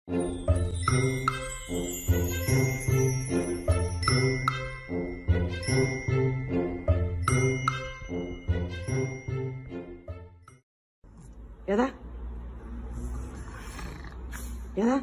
有的，有的。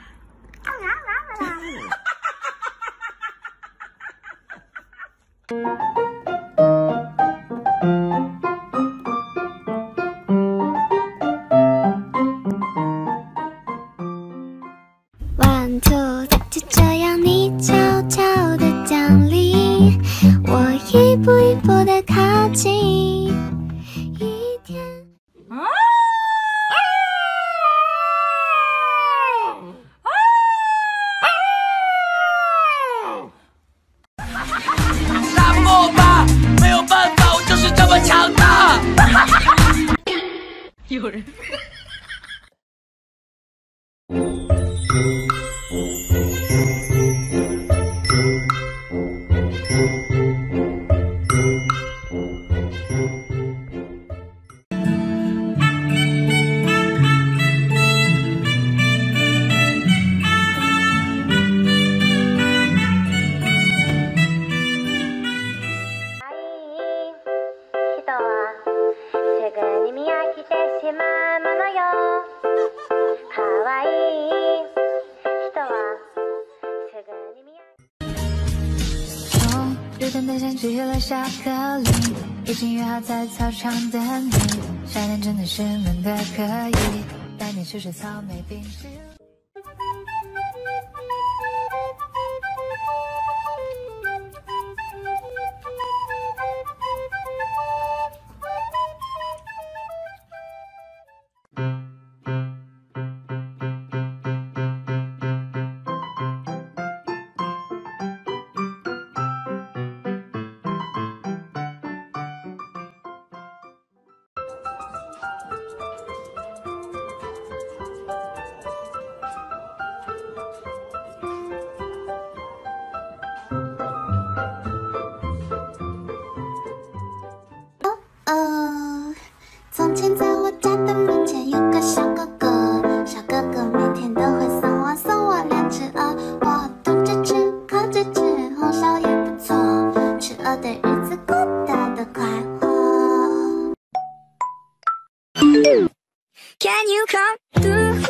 One two， 就这样你悄悄地降临，我一步一步地靠近。一天。 打不过我吧，没有办法，我就是这么强大。有人。 日本的山去了下课铃，已经约好在操场等你。夏天真的是闷的可以，带你吃吃草莓冰淇淋。 从前在我家的门前有个小哥哥，小哥哥每天都会送我2只鹅，我吐着吃，喝着吃，红烧也不错，吃鹅的日子过得都快活。Can you come through？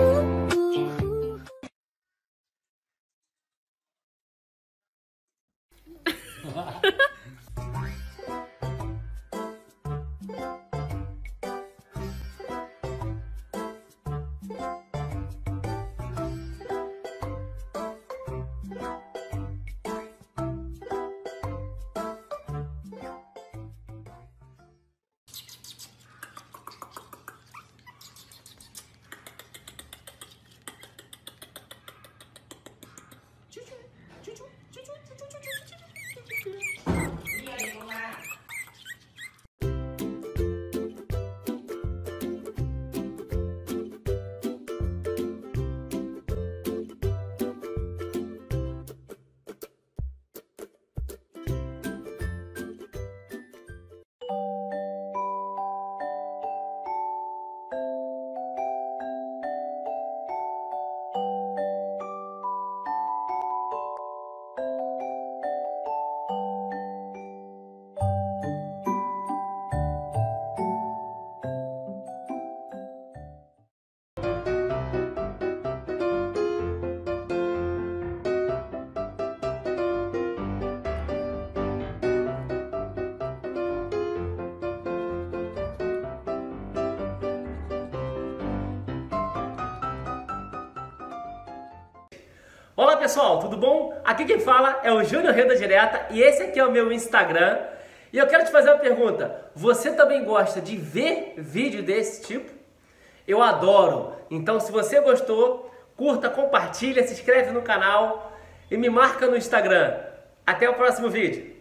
Olá pessoal, tudo bom? Aqui quem fala é o Júnior Renda Direta e esse aqui é o meu Instagram. E eu quero te fazer uma pergunta, você também gosta de ver vídeo desse tipo? Eu adoro, então se você gostou, curta, compartilha, se inscreve no canal e me marca no Instagram. Até o próximo vídeo.